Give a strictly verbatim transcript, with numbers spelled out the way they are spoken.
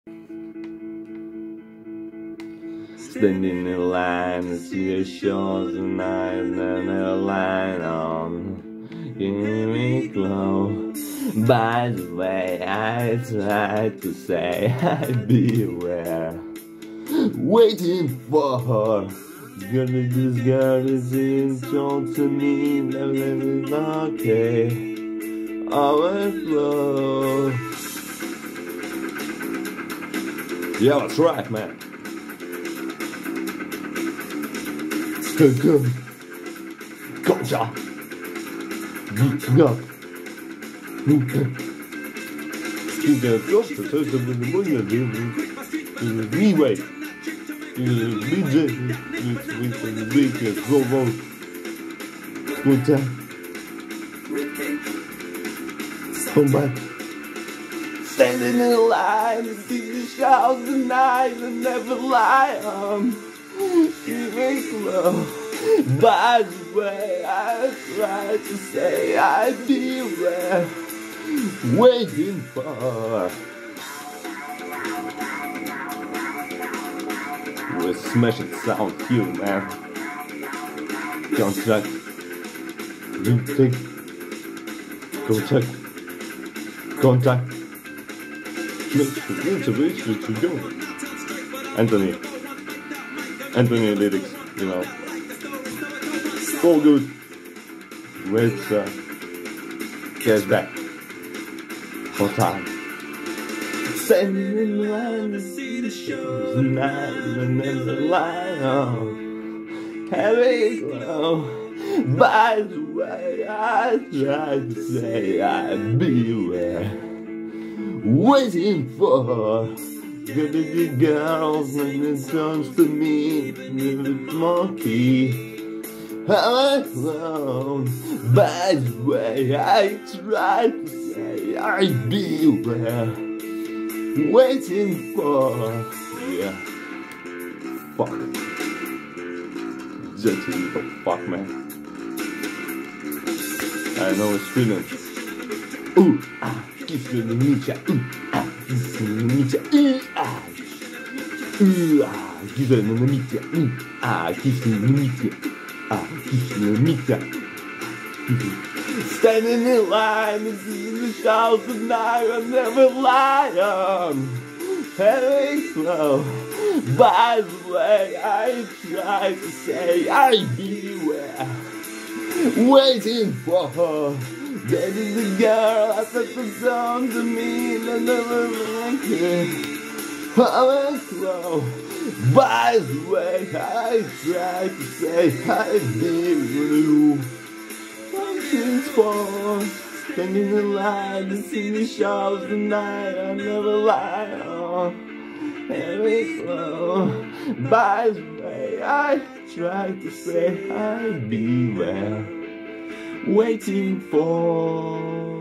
Standing in line to see the shows tonight, and then a line on, give me glow. By the way, I tried to say I'd beware, waiting for her. Girl, this girl is intro to me, never let it okay. Overflow. Yeah, that's right, man. Go, gotcha. Go. You get up to the moon, anyway. You B J, you weekend, go on. Good time. Come back. Standing in line to see the shows tonight and never lie on. Even slow. By the way, I tried to say I'd be there, waiting for. With smashing sound here, man. Contract. Retake. Contact. Contact. Anthony. Anthony lyrics, you know. So good. With uh, cash back. For time. Standing in line to see the shows tonight and then the line on. Heavy glow. By the way, I tried to say I'd beware, waiting for good good girls when it comes to me, with monkey. I'm alone. By the way, I tried to say I'd beware, waiting for. Yeah. Fuck. Just a little fuck, man. I know it's feeling. Ooh, ah, kiss me, meet ya. Ooh, ah, kiss me, meet ya. Ooh, ah, ooh, ah, kiss me, meet ya. Ooh, ah, kiss me, meet ya. Ah, kiss me, meet ya. Standing in line and seeing the shows tonight, I never lie on. Heavy slow. By the way, I tried to say I'd beware, waiting for her. Getting the girl, I said the song to me, and I never like it. I was slow. By the way, I tried to say I'd be blue. Waiting for, standing in line to see the shows tonight, I never lie on. Very slow. By the way, I tried to say I'd beware, waiting for.